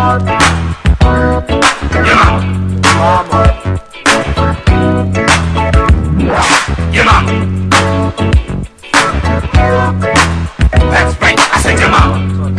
Your mama. Your mama. That's right, I said your mama.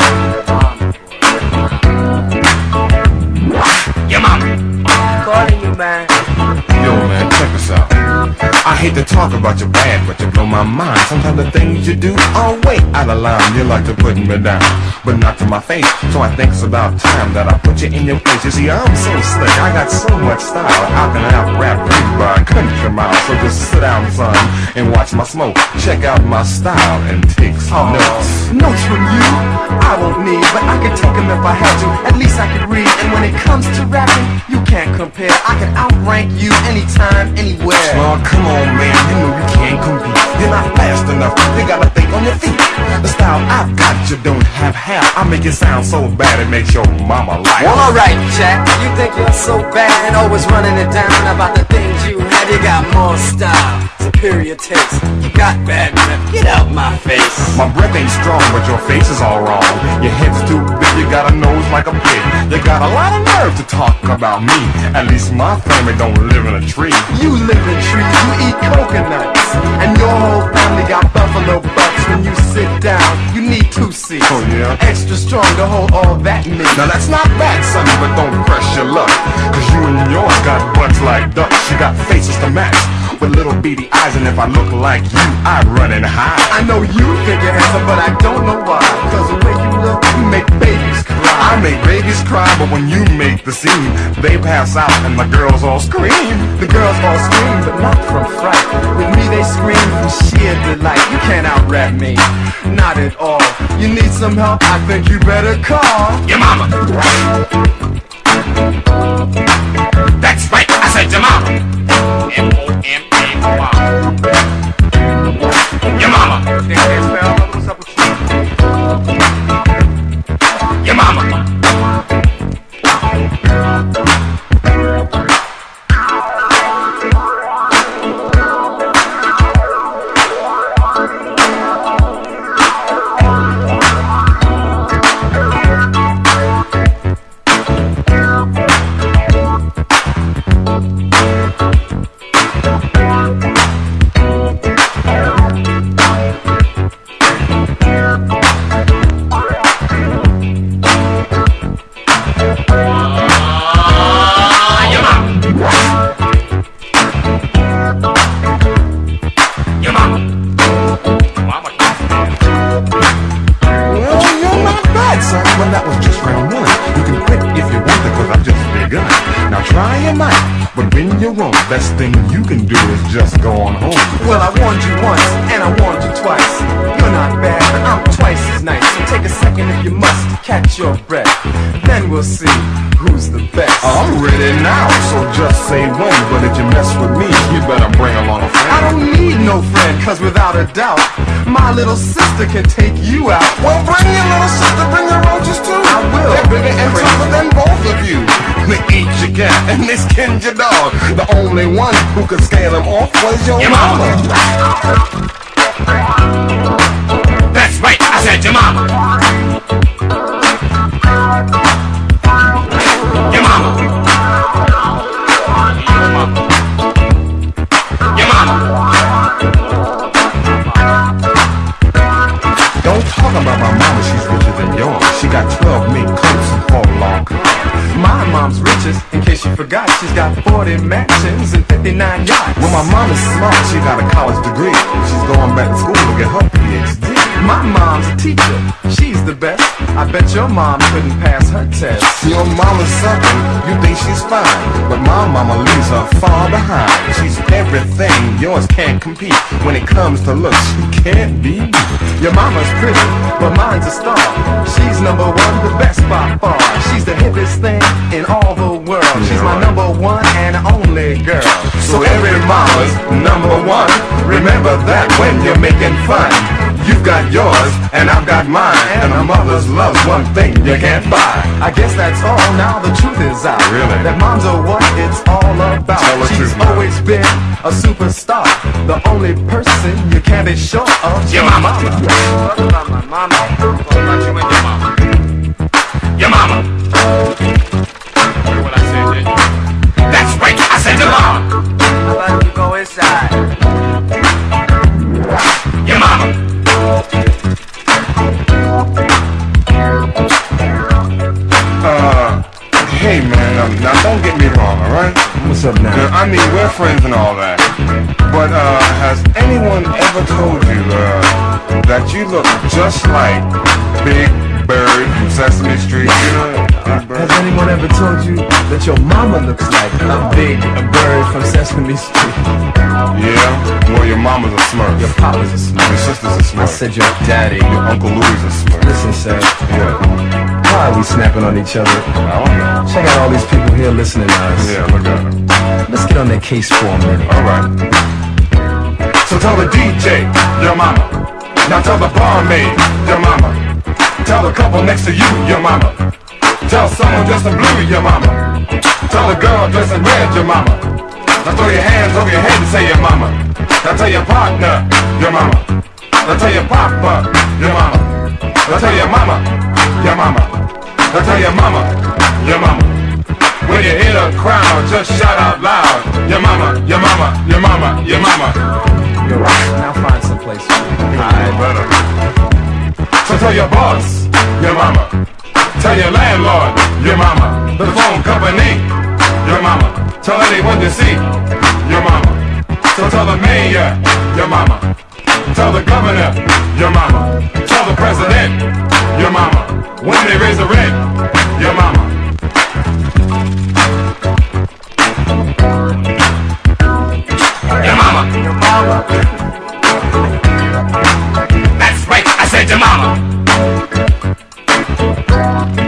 Your mama. Calling you, man. Yo, man, check this out. I hate to talk about your bad, but you blow my mind. Sometimes the things you do are way out of line. You like to put me down, but not to my face. So I think it's about time that I put you in your place. You see, I'm so slick, I got so much style. How can I rap you by a country mile? So just sit down, son, and watch my smoke. Check out my style and take some notes. Notes from you, I won't need, but I could take them if I had to. At least I could read, and when it comes to rapping, you can't compare. I can outrank you anytime, anywhere. Well, come on, man, you know you can't compete. You're not fast enough, you gotta think on your feet. The style I've got you don't have half. I make it sound so bad it makes your mama laugh. Well, alright, Jack, you think you're so bad and always running it down about the things you had. You got more style, superior taste. You got bad rep, get out my face. My breath ain't strong, but your face is all wrong. Your head's too big, you got a nose like a pig. You got a lot of nerve to talk about me. At least my family don't live in a tree. You live in trees, you eat coconuts, and your whole family got buffalo butts. When you sit down, you need 2 seats. Oh, yeah? Extra strong to hold all that meat. Now that's not bad, son, but don't press your luck. Cause you and yours got butts like ducks. You got faces to match with little beady eyes, and if I look like you, I'd run and hide. I know you think you're handsome, but I don't know why. Cause the way you look, you make babies cry. I make babies cry, but when you make the scene, they pass out and the girls all scream. The girls all scream, but not from fright. With me they scream from sheer delight. You can't out-rap me, not at all. You need some help, I think you better call Your mama. That's right, I said your mama. M-O-M-A-Y. Your mama. Your mama. That was just round 1. You can quit if you want to, cause I've just begun. Now try your might, but when you're wrong, best thing you can do is just go on home. Well, I warned you once, and I warned you twice. You're not bad, but I'm twice as nice. So take a second if you must, catch your breath. Then we'll see who's the best. I'm ready now, so just say when. But if you mess with me, you better bring along a friend. I don't need no friend, cause without a doubt, my little sister can take you out. Well, bring your little sister, bring your roaches too. I will. They're bigger and tougher than both of you. They eat your cat and they skinned your dog. The only one who could scare them off was your mama. That's right, I said your mama. Your mama. Your mama. Don't talk about my mama, she's richer than yours. She got 12 mink coats and 4 long cars. My mom's richest, in case you forgot, she's got 40 mansions and 59 yachts. Well, my mom is smart, she got a college degree. She's going back to school to get her PhD. My mom's a teacher, she's the best. I bet your mom couldn't pass her test. Your mama's something, you think she's fine, but my mama leaves her far behind. She's everything, yours can't compete. When it comes to looks, she can't be beat. Your mama's pretty, but mine's a star. She's number 1, the best by far. She's the hippest thing in all the world. She's my number 1 and only girl. So every mama's number 1. Remember that when you're making fun. You've got yours, and I've got mine. And a mother's love's one thing you can't buy. I guess that's all, now the truth is out. Really? That moms are what it's all about. Tell the She's truth, man. always been a superstar. The only person you can't be sure of. Your mama. Talk about my mama. What about you and your mama? Your mama. Now don't get me wrong, alright? What's up now? I mean, we're friends and all that. But, has anyone ever told you, that you look just like Big Bird from Sesame Street? You know, Big Bird? Has anyone ever told you that your mama looks like a big bird from Sesame Street? Yeah? Well, your mama's a Smurf. Your papa's a Your Smurf. sister's a Smurf. I said your daddy. Your Uncle Louie's a Smurf. Listen, sir. What? Why are we snapping on each other? I don't know. Check out all these people here listening to us. Yeah, look at him. Let's get on their case for a minute. Alright. So tell the DJ, your mama. Now tell the barmaid, your mama. Tell the couple next to you, your mama. Tell someone dressed in blue, your mama. Tell the girl dressed in red, your mama. Now throw your hands over your head and say your mama. Now tell your partner, your mama. Now tell your papa, your mama. Now tell your mama, your mama. Now tell your mama, your mama. When you hear the crowd, just shout out loud. Your mama, your mama, your mama, your mama. You're right. Now find some place for me. Alright, brother. So tell your boss, your mama. Tell your landlord, your mama. The phone company, your mama. Tell anyone to see, your mama. So tell the mayor, your mama. Tell the governor, your mama. Tell the president, your mama. When they raise the rent, your mama. Your mama. Your mama. That's right, I said your mama.